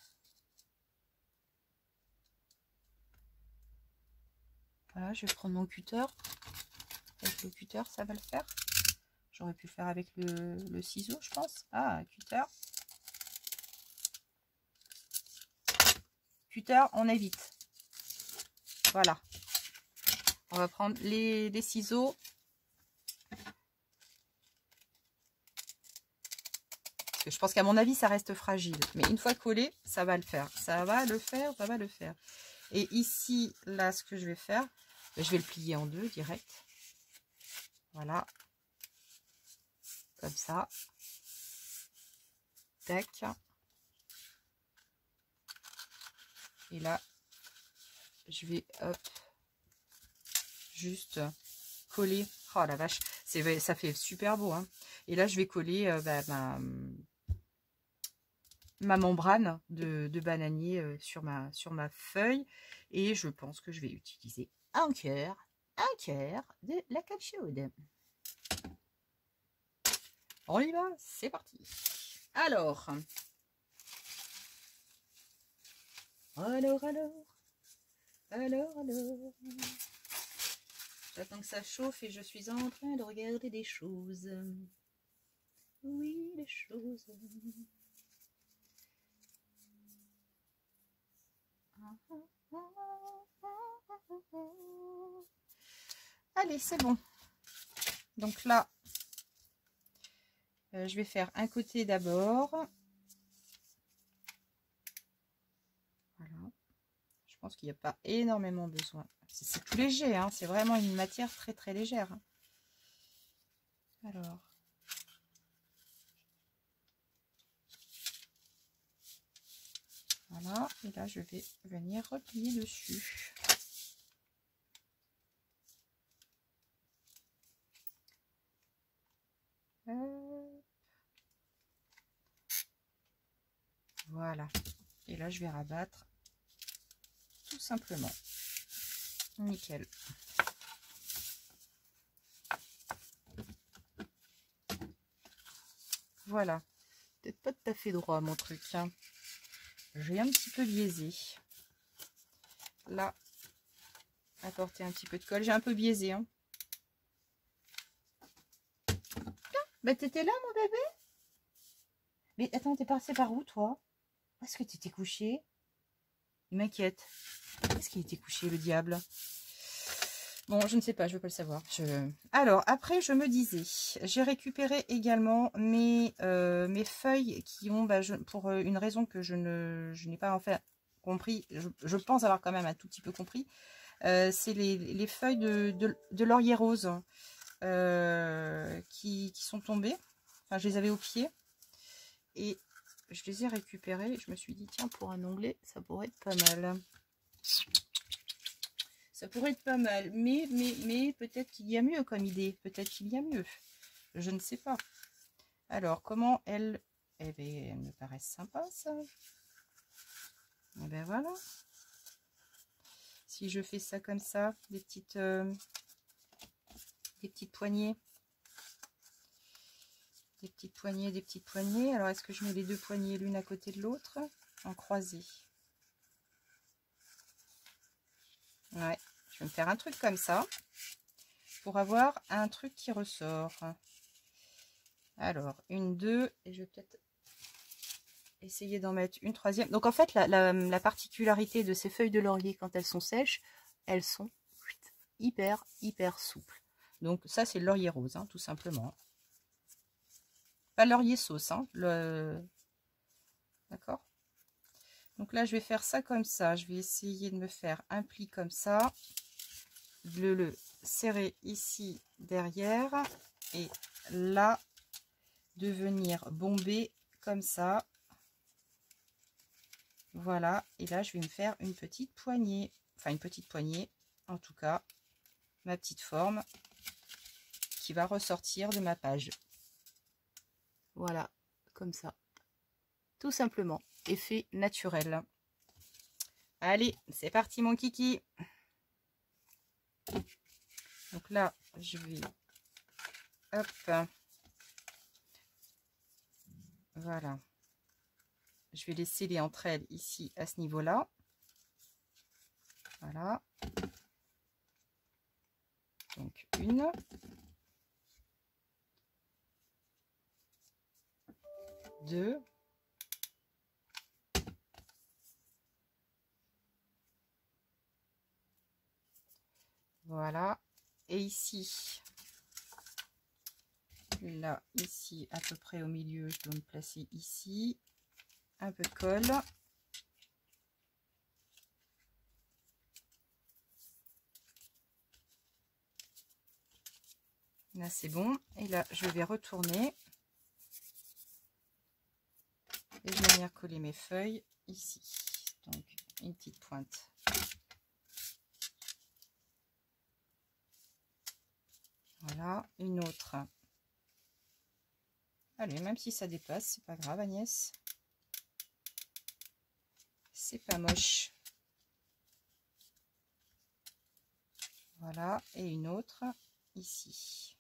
Voilà, je vais prendre mon cutter. Avec le cutter, ça va le faire. J'aurais pu le faire avec le ciseau, je pense. Ah, un cutter. Cutter, on évite. Voilà. On va prendre les ciseaux. Parce que je pense qu'à mon avis, ça reste fragile. Mais une fois collé, ça va le faire. Ça va le faire, ça va le faire. Et ici, là, ce que je vais faire, je vais le plier en deux, direct. Voilà. Comme ça. Tac. Et là, je vais, hop, juste coller. Oh la vache, ça fait super beau. Hein. Et là, je vais coller ma membrane de bananier sur ma feuille. Et je pense que je vais utiliser un cœur de la colle chaude. On y va, c'est parti. Alors, Alors, alors. J'attends que ça chauffe et je suis en train de regarder des choses. Oui, des choses. Allez, c'est bon. Donc là, je vais faire un côté d'abord. Voilà. Je pense qu'il n'y a pas énormément besoin. C'est tout léger, hein. C'est vraiment une matière très très légère. Hein. Alors. Voilà. Et là, je vais venir replier dessus. Voilà. Et là, je vais rabattre tout simplement. Nickel. Voilà. Peut-être pas tout à fait droit, mon truc. Hein. J'ai un petit peu biaisé. Là, apporter un petit peu de colle. J'ai un peu biaisé. Hein. Bah, t'étais là, mon bébé? Mais attends, t'es passé par où, toi? Où est-ce que t'étais couché? Il m'inquiète. Où est-ce qu'il était couché, le diable? Bon, je ne sais pas, je ne veux pas le savoir. Alors, après, je me disais, j'ai récupéré également mes feuilles qui ont, pour une raison que je n'ai pas en fait compris, je pense avoir quand même un tout petit peu compris, c'est les feuilles de laurier rose qui sont tombées. Enfin, je les avais au pied et je les ai récupérées. Je me suis dit, tiens, pour un onglet, ça pourrait être pas mal. Ça pourrait être pas mal, mais peut-être qu'il y a mieux comme idée. Peut-être qu'il y a mieux. Je ne sais pas. Alors, comment elles... Eh bien, elles me paraissent sympas, ça. Et ben voilà. Si je fais ça comme ça, des petites poignées. Des petites poignées, des petites poignées. Alors, est-ce que je mets les deux poignées l'une à côté de l'autre en croisée? Ouais, je vais me faire un truc comme ça pour avoir un truc qui ressort. Alors, une, deux, et je vais peut-être essayer d'en mettre une troisième. Donc, en fait, la particularité de ces feuilles de laurier, quand elles sont sèches, elles sont hyper souples. Donc, ça, c'est le laurier rose, hein, tout simplement. Pas laurier sauce, hein, d'accord? Donc là, je vais faire ça comme ça. Je vais essayer de me faire un pli comme ça. De le serrer ici derrière. Et là, de venir bomber comme ça. Voilà. Et là, je vais me faire une petite poignée. Enfin, une petite poignée. En tout cas, ma petite forme qui va ressortir de ma page. Voilà. Comme ça. Tout simplement. Effet naturel. Allez, c'est parti mon kiki. Donc là, je vais... Hop. Voilà. Je vais les sceller entre elles ici, à ce niveau-là. Voilà. Donc, une. Deux. Voilà. Et ici, là, ici, à peu près au milieu, je dois me placer ici. Un peu de colle. Là, c'est bon. Et là, je vais retourner. Et je vais venir coller mes feuilles ici. Donc, une petite pointe. Voilà, une autre. Allez, même si ça dépasse, c'est pas grave, Agnès. C'est pas moche. Voilà, et une autre ici.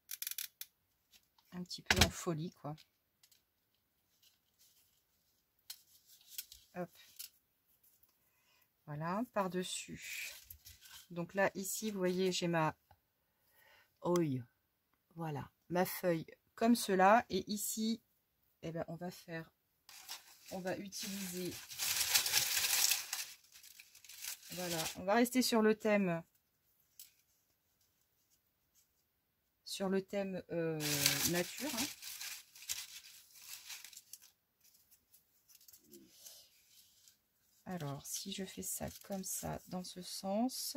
Un petit peu en folie, quoi. Hop. Voilà, par-dessus. Donc là, ici, vous voyez, j'ai ma... Oi. Voilà, ma feuille comme cela. Et ici, eh ben, on va utiliser... Voilà, on va rester sur le thème... nature. Hein. Alors, si je fais ça comme ça, dans ce sens...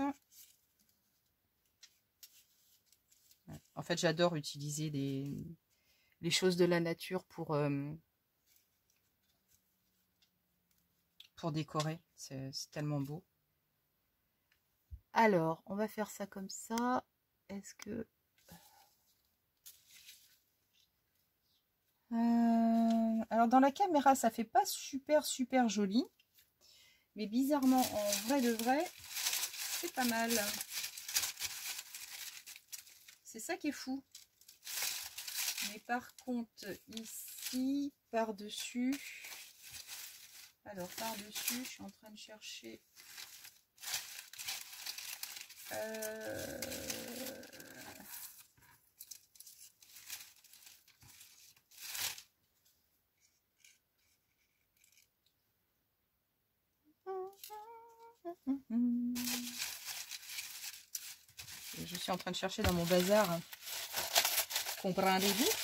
En fait, j'adore utiliser les choses de la nature pour décorer. C'est tellement beau. Alors, on va faire ça comme ça. Est-ce que... alors, dans la caméra, ça fait pas super joli. Mais bizarrement, en vrai de vrai, c'est pas mal. C'est ça qui est fou. Mais par contre, ici, par-dessus... Alors, par-dessus, je suis en train de chercher... Je suis en train de chercher dans mon bazar. Comprenez-vous?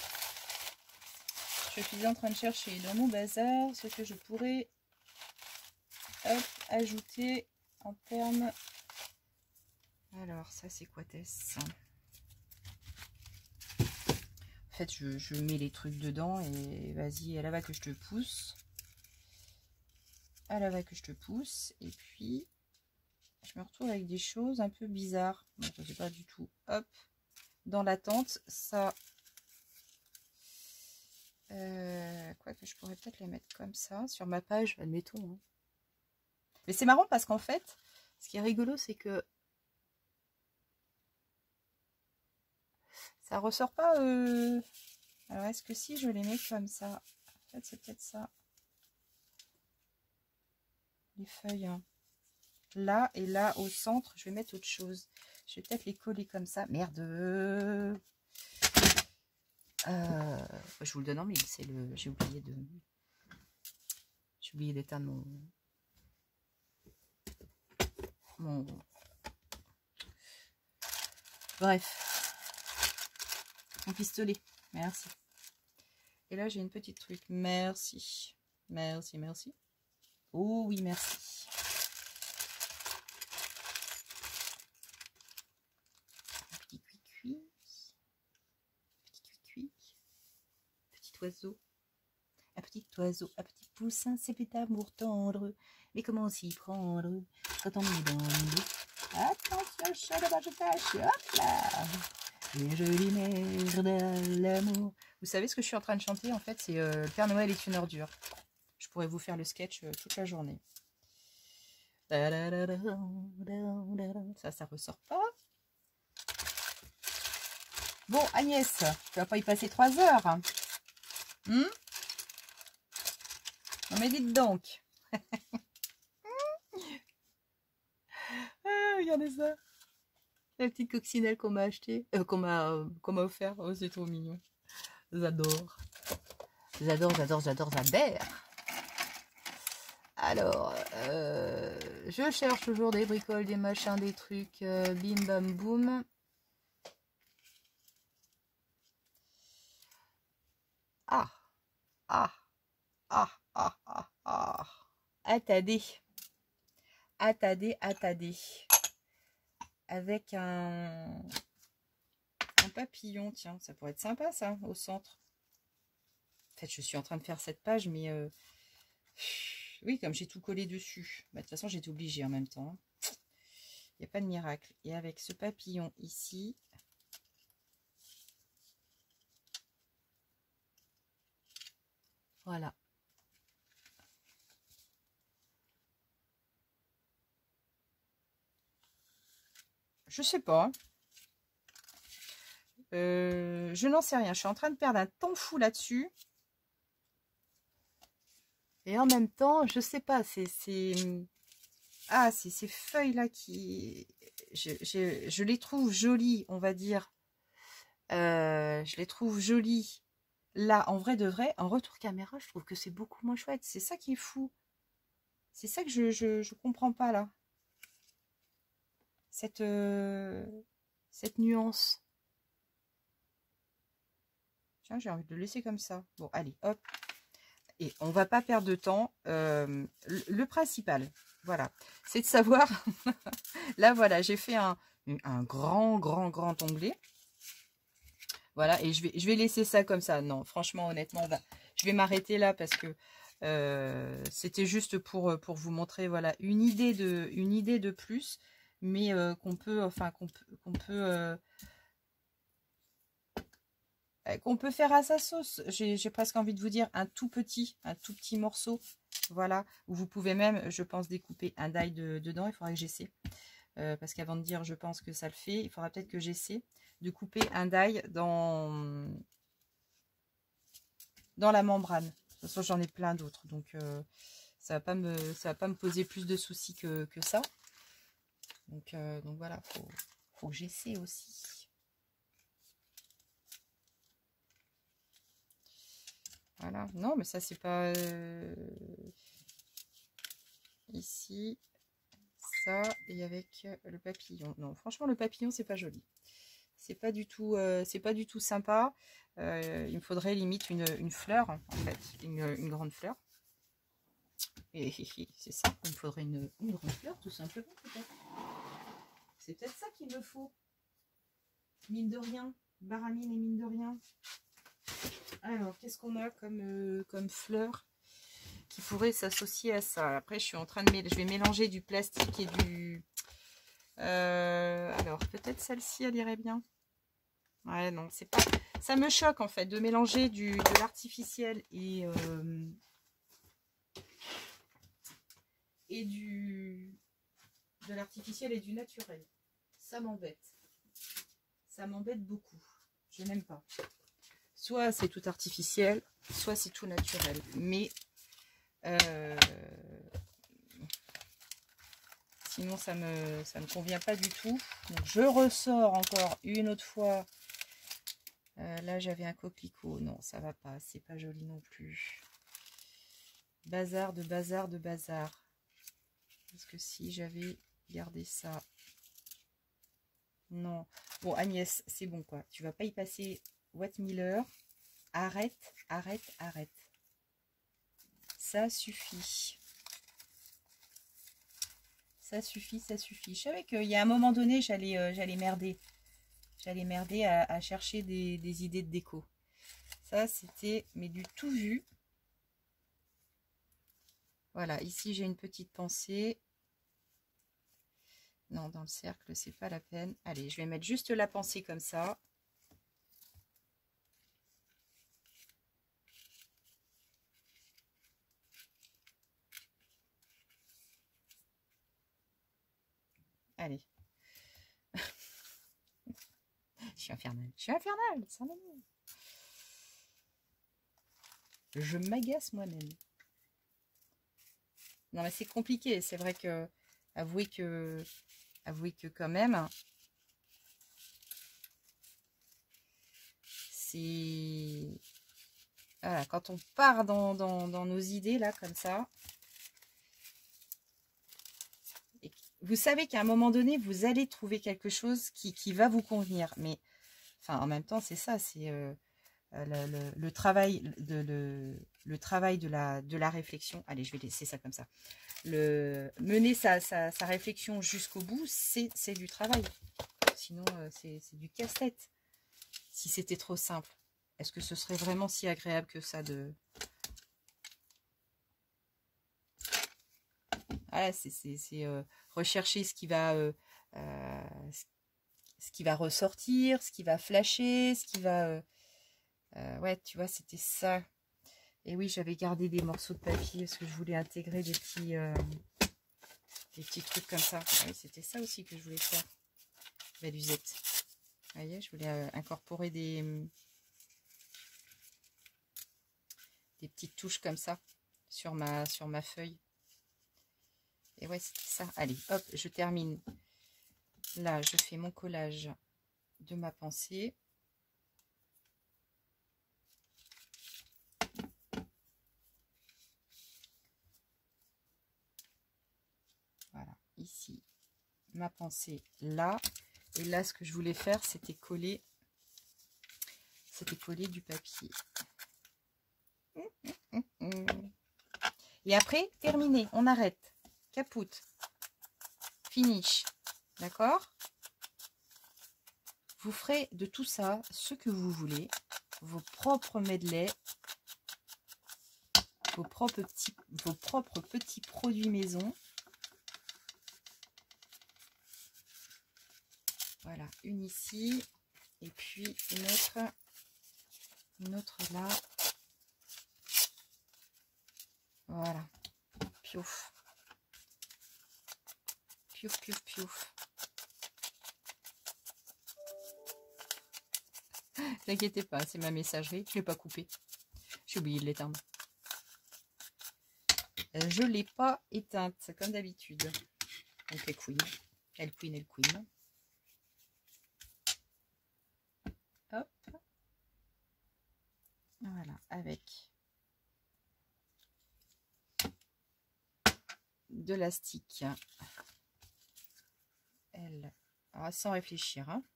Je suis en train de chercher dans mon bazar ce que je pourrais ajouter en termes... Alors, ça c'est quoi, Tess? En fait, je mets les trucs dedans et vas-y, elle va que je te pousse. Elle va que je te pousse. Et puis, je me retrouve avec des choses un peu bizarres. Donc, je ne sais pas du tout. Hop, dans l'attente, ça... quoi que je pourrais peut-être les mettre comme ça, sur ma page, admettons. Hein. Mais c'est marrant parce qu'en fait, ce qui est rigolo, c'est que ça ressort pas... Alors, est-ce que si je les mets comme ça, en fait, c'est peut-être ça. Les feuilles, hein. Là et là au centre, je vais mettre autre chose. Je vais peut-être les coller comme ça. Merde. Je vous le donne en mille. C'est le. J'ai oublié d'éteindre mon. Bref. Mon pistolet. Merci. Et là j'ai une petite truc. Merci. Merci. Oh oui, merci. Petit cuicui. Petit oiseau. Un petit oiseau, un petit poussin, c'est fait d'amour tendre. Mais comment s'y prendre quand on est dans le dos? Attention, chat de je tâche. Hop là. Les jolies mères de l'amour. Vous savez ce que je suis en train de chanter? En fait, c'est le Père Noël est une ordure. Je pourrais vous faire le sketch toute la journée. Ça ressort pas. Bon, Agnès, tu vas pas y passer 3 heures. Hein. Non mais dites donc. Regardez ça. La petite coccinelle qu'on m'a acheté, qu'on m'a offert. Oh, c'est trop mignon. J'adore. J'adore. Alors, je cherche toujours des bricoles, des machins, des trucs. Bim bam boum. Attendez. Avec un papillon, tiens, ça pourrait être sympa ça, au centre. En fait, je suis en train de faire cette page, mais oui, comme j'ai tout collé dessus. Bah, de toute façon, j'étais obligée en même temps. Il n'y a pas de miracle. Et avec ce papillon ici, voilà. Je sais pas. Je n'en sais rien. Je suis en train de perdre un temps fou là-dessus. Et en même temps, je sais pas, ah, c'est ces feuilles-là qui... Je les trouve jolies, on va dire. Je les trouve jolies. Là, en vrai de vrai, en retour caméra, je trouve que c'est beaucoup moins chouette. C'est ça qui est fou. C'est ça que je comprends pas, là. Cette nuance. Tiens, j'ai envie de le laisser comme ça. Bon, allez, hop. Et on va pas perdre de temps. Le principal, voilà, c'est de savoir... Là, voilà, j'ai fait un grand onglet. Voilà, et je vais laisser ça comme ça. Non, franchement, honnêtement, je vais m'arrêter là parce que c'était juste pour vous montrer, voilà, une idée de plus, mais qu'on peut faire à sa sauce. J'ai presque envie de vous dire un tout petit morceau. Voilà, où vous pouvez même, je pense, découper un die dedans. Il faudrait que j'essaie. Parce qu'avant de dire je pense que ça le fait, il faudra peut-être que j'essaie de couper un die dans la membrane. De toute façon, j'en ai plein d'autres. Donc, ça va pas me poser plus de soucis que ça. Donc voilà, faut que j'essaie aussi. Voilà. Non, mais ça, c'est pas... Ici, ça, et avec le papillon. Non, franchement, le papillon, c'est pas joli. C'est pas du tout sympa. Il me faudrait limite une fleur, en fait. Une grande fleur. Et c'est ça, il me faudrait une grande fleur, tout simplement, peut-être. C'est peut-être ça qu'il me faut. Mine de rien. Baramine et mine de rien. Alors, qu'est-ce qu'on a comme fleur qui pourrait s'associer à ça? Après, je suis en train de je vais mélanger du plastique et du... alors, peut-être celle-ci, elle irait bien. Ouais, non, c'est pas... Ça me choque, en fait, de mélanger de l'artificiel et de l'artificiel et du naturel. Ça m'embête. Ça m'embête beaucoup. Je n'aime pas. Soit c'est tout artificiel, soit c'est tout naturel. Mais sinon, ça me convient pas du tout. Donc, je ressors encore une autre fois. Là, j'avais un coquelicot. Non, ça va pas. C'est pas joli non plus. Bazar de bazar de bazar. Parce que si j'avais gardé ça... Non. Bon, Agnès, c'est bon, quoi. Tu vas pas y passer Watt Miller. Arrête, arrête, arrête. Ça suffit. Ça suffit, ça suffit. Je savais qu'il y a un moment donné, j'allais merder. J'allais merder à chercher des idées de déco. Ça, c'était, mais du tout vu. Voilà, ici, j'ai une petite pensée. Non, dans le cercle, c'est pas la peine. Allez, je vais mettre juste la pensée comme ça. Allez. Je suis infernale. Je suis infernale. Je m'agace moi-même. Non, mais c'est compliqué. C'est vrai que... Avouez que quand même... C'est... Voilà, quand on part dans nos idées, là, comme ça... Vous savez qu'à un moment donné, vous allez trouver quelque chose qui va vous convenir. Mais, enfin, en même temps, c'est ça, c'est le travail le travail de la réflexion. Allez, je vais laisser ça comme ça. Mener sa réflexion jusqu'au bout, c'est du travail. Sinon, c'est du casse-tête. Si c'était trop simple, est-ce que ce serait vraiment si agréable que ça de... Voilà, c'est rechercher ce qui va ressortir, ce qui va flasher, ce qui va... ouais, tu vois, c'était ça. Et oui, j'avais gardé des morceaux de papier parce que je voulais intégrer des petits trucs comme ça. Ah oui, c'était ça aussi que je voulais faire. Belle usette. Vous voyez, je voulais incorporer des petites touches comme ça sur ma feuille. Et ouais, c'était ça. Allez, hop, je termine. Là, je fais mon collage de ma pensée. Voilà, ici, ma pensée là. Et là, ce que je voulais faire, c'était coller du papier. Et après, terminé, on arrête. Capoute. Finish. D'accord? Vous ferez de tout ça ce que vous voulez. Vos propres medley. Vos propres petits produits maison. Voilà, une ici. Et puis une autre là. Voilà. Piouf. Piouf, piouf, piouf. Ne vous inquiétez pas, c'est ma messagerie. Je ne l'ai pas coupée. J'ai oublié de l'éteindre. Je ne l'ai pas éteinte, comme d'habitude. Donc elle queen. Elle queen, elle queen. Hop. Voilà, avec de l'astique. Elle, alors, sans réfléchir. Hein.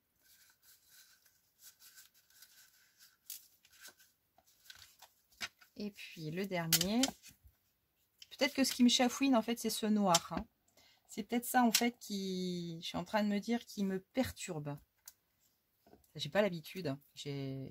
Et puis le dernier. Peut-être que ce qui me chafouine, en fait, c'est ce noir. Hein. C'est peut-être ça, en fait, je suis en train de me dire, qui me perturbe. J'ai pas l'habitude. J'ai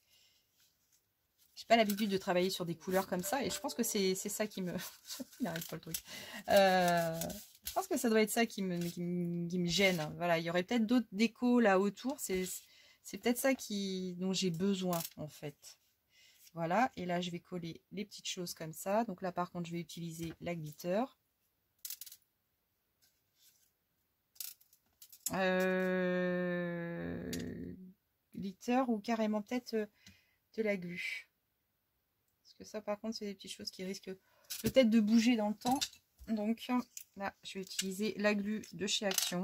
pas l'habitude de travailler sur des couleurs comme ça. Et je pense que c'est ça qui me... Il n'arrête pas le truc. Je pense que ça doit être ça qui me gêne. Voilà, il y aurait peut-être d'autres décos là autour. C'est peut-être ça dont j'ai besoin, en fait. Voilà, et là je vais coller les petites choses comme ça. Donc là par contre je vais utiliser la glitter. Glitter ou carrément peut-être de la glu. Parce que ça par contre c'est des petites choses qui risquent peut-être de bouger dans le temps. Donc là je vais utiliser la glu de chez Action.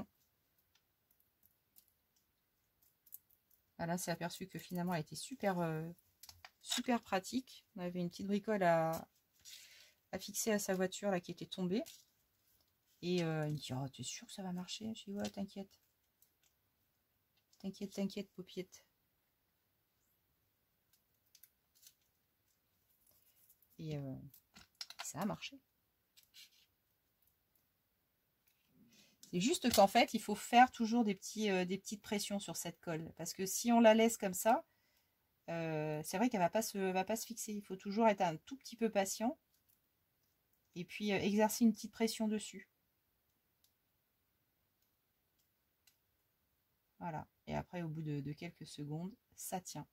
Voilà, c'est aperçu que finalement elle était super pratique. On avait une petite bricole à fixer à sa voiture là qui était tombée. Et il me dit, oh, t'es sûr que ça va marcher? Je dis, ouais, t'inquiète. T'inquiète, t'inquiète, paupiette. Et ça a marché. C'est juste qu'en fait, il faut faire toujours des petites pressions sur cette colle. Parce que si on la laisse comme ça, c'est vrai qu'elle va pas se fixer. Il faut toujours être un tout petit peu patient. Et puis exercer une petite pression dessus. Voilà. Et après, au bout de quelques secondes, ça tient.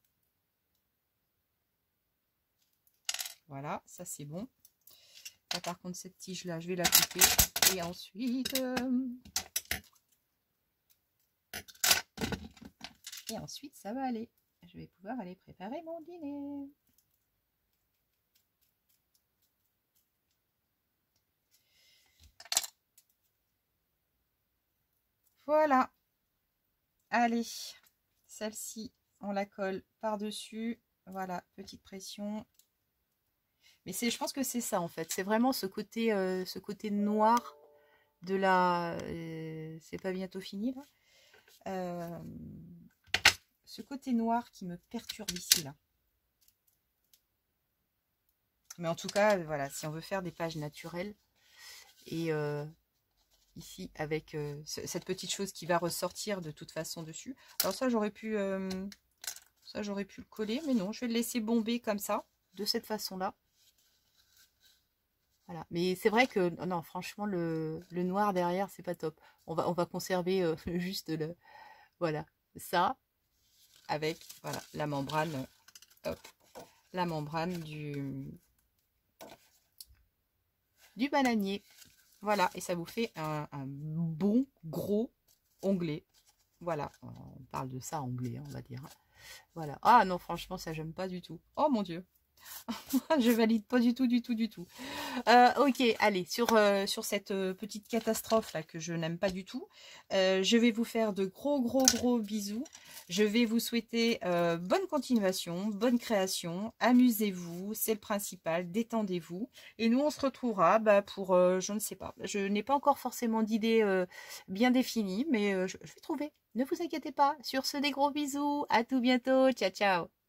Voilà, ça c'est bon. Là, par contre, cette tige-là, je vais la couper. Et ensuite... ça va aller. Je vais pouvoir aller préparer mon dîner. Voilà. Allez, celle-ci, on la colle par-dessus. Voilà, petite pression. Mais je pense que c'est ça en fait. C'est vraiment ce côté noir de la... c'est pas bientôt fini là. Ce côté noir qui me perturbe ici là. Mais en tout cas, voilà, si on veut faire des pages naturelles et ici avec cette petite chose qui va ressortir de toute façon dessus. Alors ça j'aurais pu le coller, mais non, je vais le laisser bomber comme ça, de cette façon-là. Voilà, mais c'est vrai que non, franchement le noir derrière c'est pas top. On va conserver juste voilà, ça avec voilà la membrane, hop, la membrane du bananier. Voilà, et ça vous fait un bon gros onglet. Voilà, on parle de ça onglet, on va dire. Voilà. Ah non, franchement, ça j'aime pas du tout. Oh mon Dieu. Je valide pas du tout, du tout, du tout. Ok, allez, sur cette petite catastrophe là que je n'aime pas du tout, je vais vous faire de gros, gros, gros bisous. Je vais vous souhaiter bonne continuation, bonne création. Amusez-vous, c'est le principal. Détendez-vous. Et nous, on se retrouvera pour, je ne sais pas. Je n'ai pas encore forcément d'idée bien définie, mais je vais trouver. Ne vous inquiétez pas. Sur ce, des gros bisous. À tout bientôt. Ciao, ciao.